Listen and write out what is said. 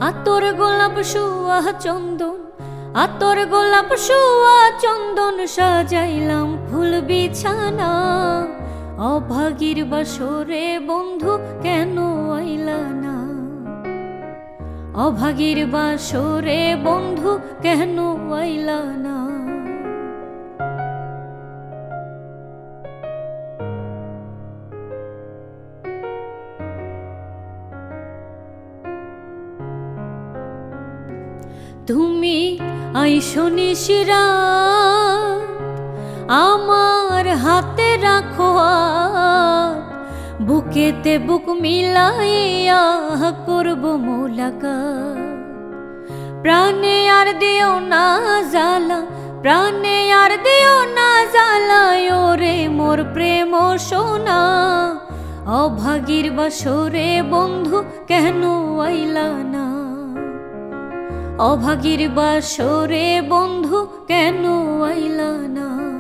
আতর গোলাপ শুয়া চন্দন, আতর গোলাপ শুয়া চন্দন, সাজাইলাম ফুল বিছানা। অভাগীর বাসরে বন্ধু কেন আইলা না? অভাগীর বাসরে বন্ধু কেন আইলা না? তুমি আইসো নিশিরাত, আমার হাতে রাখো হাত, বুকেতে বুক মিলাইয়া করব মোলাকাত। প্রাণে আর দিও না জ্বালা, প্রাণে আর দিও না জ্বালা, ওরে মোর প্রেম সোনা। অভাগীর বাসরে বন্ধু কেন আইলা না? অভাগীর বাসরে বন্ধু কেন আইলা না?